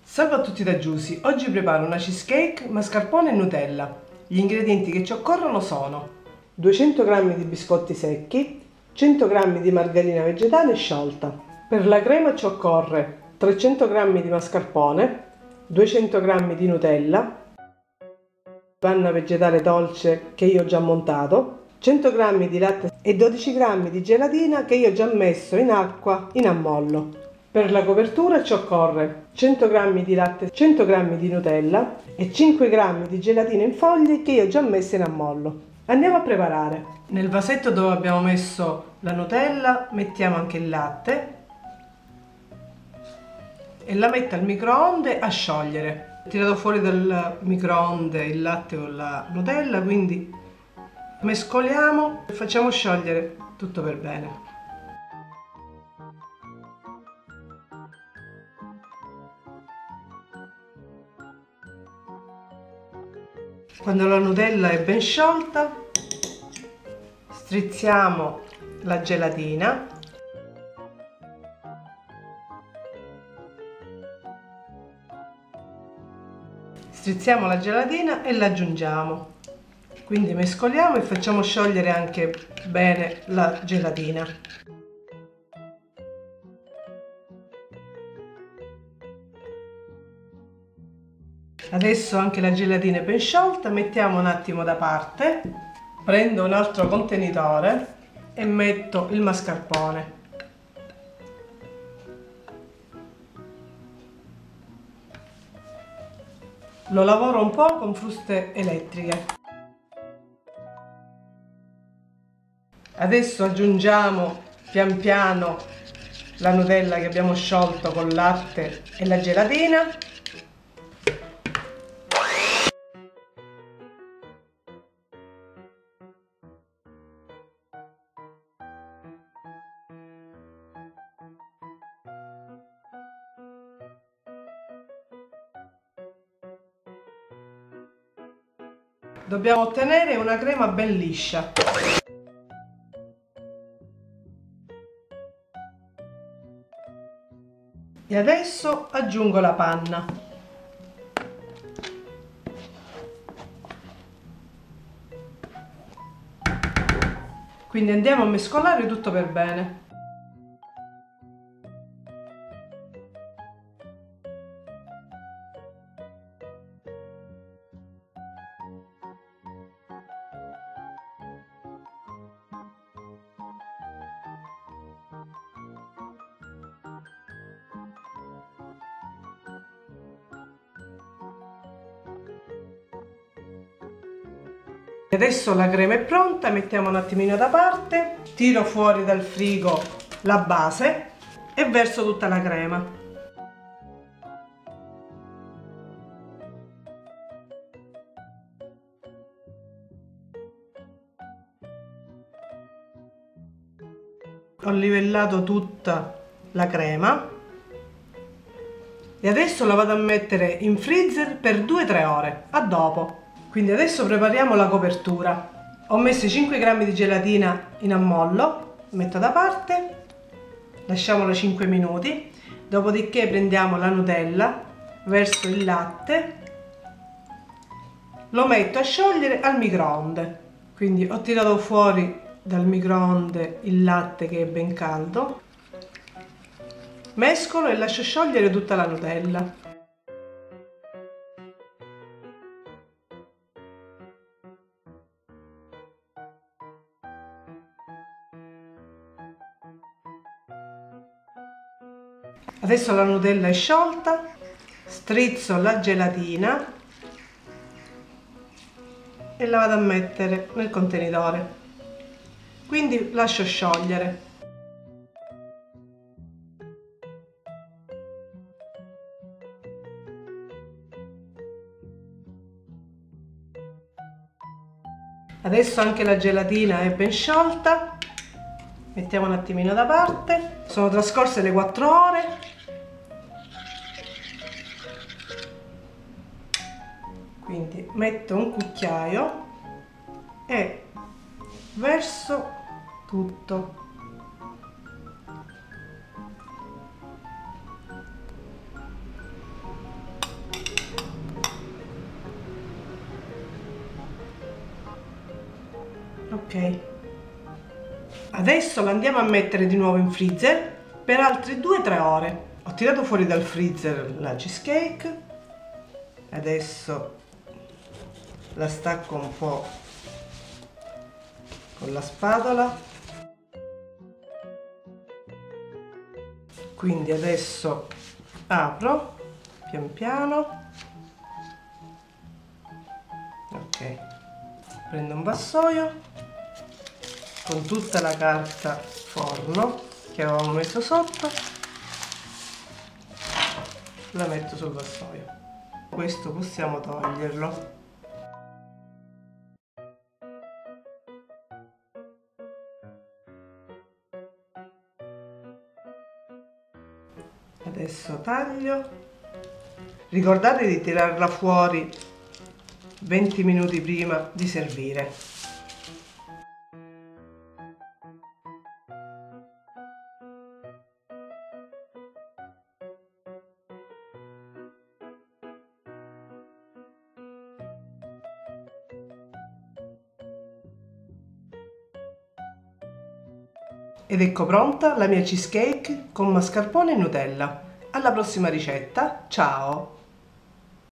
Salve a tutti da Giusy, oggi preparo una cheesecake, mascarpone e Nutella. Gli ingredienti che ci occorrono sono 200 g di biscotti secchi, 100 g di margarina vegetale sciolta. Per la crema ci occorre 300 g di mascarpone, 200 g di Nutella, panna vegetale dolce che io ho già montato, 100 g di latte e 12 g di gelatina che io ho già messo in acqua in ammollo. Per la copertura ci occorre 100 g di latte, 100 g di Nutella e 5 g di gelatina in foglie che io ho già messo in ammollo. Andiamo a preparare. Nel vasetto dove abbiamo messo la Nutella mettiamo anche il latte e la metto al microonde a sciogliere. Ho tirato fuori dal microonde il latte con la Nutella, quindi mescoliamo e facciamo sciogliere tutto per bene. Quando la Nutella è ben sciolta, strizziamo la gelatina . Strizziamo la gelatina e la aggiungiamo. Quindi mescoliamo e facciamo sciogliere anche bene la gelatina. Adesso anche la gelatina è ben sciolta, mettiamo un attimo da parte, prendo un altro contenitore e metto il mascarpone. Lo lavoro un po' con fruste elettriche. Adesso aggiungiamo pian piano la Nutella che abbiamo sciolto con il latte e la gelatina. Dobbiamo ottenere una crema ben liscia. E adesso aggiungo la panna. Quindi andiamo a mescolare tutto per bene. Adesso la crema è pronta, mettiamo un attimino da parte, tiro fuori dal frigo la base e verso tutta la crema. Ho livellato tutta la crema e adesso la vado a mettere in freezer per 2-3 ore. A dopo. Quindi adesso prepariamo la copertura. Ho messo 5 g di gelatina in ammollo, metto da parte, lasciamola 5 minuti, dopodiché prendiamo la Nutella, verso il latte, lo metto a sciogliere al microonde. Quindi ho tirato fuori dal microonde il latte che è ben caldo, mescolo e lascio sciogliere tutta la Nutella. Adesso la Nutella è sciolta, strizzo la gelatina e la vado a mettere nel contenitore. Quindi lascio sciogliere. Adesso anche la gelatina è ben sciolta, mettiamo un attimino da parte. Sono trascorse le 4 ore. Quindi metto un cucchiaio e verso tutto. Ok, adesso lo andiamo a mettere di nuovo in freezer per altre 2-3 ore. Ho tirato fuori dal freezer la cheesecake, adesso la stacco un po' con la spatola, quindi adesso apro pian piano. Ok, prendo un vassoio con tutta la carta forno che avevamo messo sotto, la metto sul vassoio. Questo possiamo toglierlo. Adesso taglio. Ricordate di tirarla fuori 20 minuti prima di servire. Ed ecco pronta la mia cheesecake con mascarpone e Nutella. Alla prossima ricetta, ciao!